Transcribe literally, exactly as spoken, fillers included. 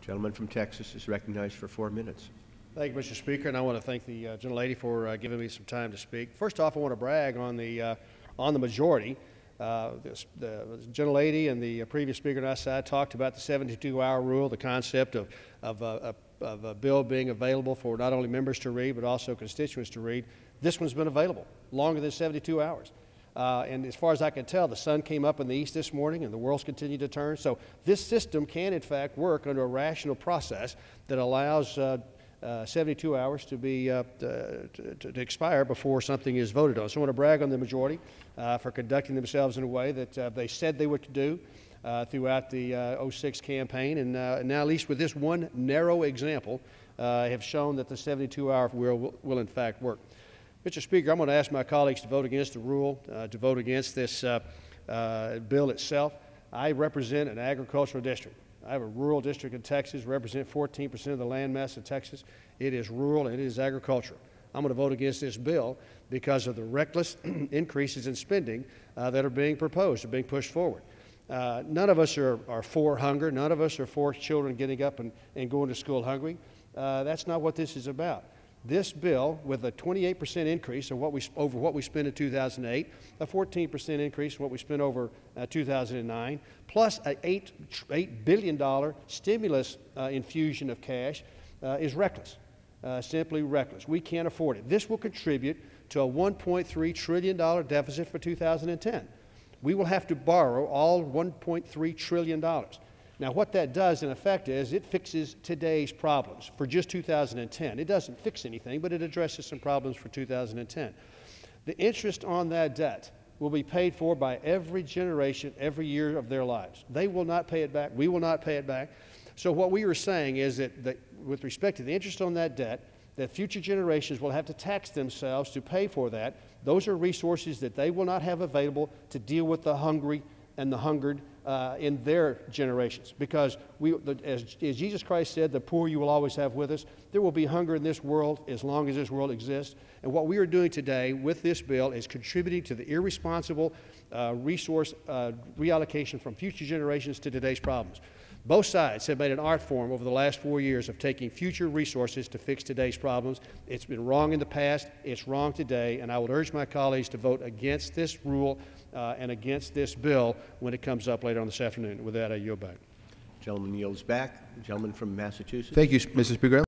Gentleman from Texas is recognized for four minutes. Thank you, Mister Speaker, and I want to thank the uh, gentlelady for uh, giving me some time to speak. First off, I want to brag on the uh, on the majority. Uh, this, the gentlelady and the previous speaker on our side talked about the seventy-two hour rule, the concept of of, uh, of a bill being available for not only members to read but also constituents to read. This one's been available longer than seventy-two hours. Uh, and as far as I can tell, the sun came up in the east this morning and the world's continued to turn. So this system can, in fact, work under a rational process that allows uh, uh, seventy-two hours to be uh, to, to, to expire before something is voted on. So I want to brag on the majority uh, for conducting themselves in a way that uh, they said they would do uh, throughout the uh, oh six campaign. And uh, now, at least with this one narrow example, uh, have shown that the seventy-two hour will, will, will in fact work. Mister Speaker, I'm going to ask my colleagues to vote against the rule, uh, to vote against this uh, uh, bill itself. I represent an agricultural district. I have a rural district in Texas, represent fourteen percent of the land mass of Texas. It is rural and it is agricultural. I'm going to vote against this bill because of the reckless increases in spending uh, that are being proposed, are being pushed forward. Uh, none of us are, are for hunger. None of us are for children getting up and, and going to school hungry. Uh, that's not what this is about. This bill, with a twenty-eight percent increase of what we, over what we spent in two thousand eight, a fourteen percent increase in what we spent over uh, two thousand nine, plus an eight billion dollar stimulus uh, infusion of cash, uh, is reckless, uh, simply reckless. We can't afford it. This will contribute to a one point three trillion dollar deficit for two thousand ten. We will have to borrow all one point three trillion dollars. Now, what that does, in effect, is it fixes today's problems for just two thousand ten. It doesn't fix anything, but it addresses some problems for two thousand ten. The interest on that debt will be paid for by every generation every year of their lives. They will not pay it back. We will not pay it back. So what we were saying is that, that with respect to the interest on that debt, that future generations will have to tax themselves to pay for that. Those are resources that they will not have available to deal with the hungry and the hungered uh, in their generations. Because, we, as, as Jesus Christ said, the poor you will always have with us. There will be hunger in this world as long as this world exists. And what we are doing today with this bill is contributing to the irresponsible uh, resource uh, reallocation from future generations to today's problems. Both sides have made an art form over the last four years of taking future resources to fix today's problems. It's been wrong in the past, it's wrong today, and I would urge my colleagues to vote against this rule uh, and against this bill when it comes up later on this afternoon. With that, I yield back. Gentleman yields back. Gentleman from Massachusetts. Thank you, Mister Speaker.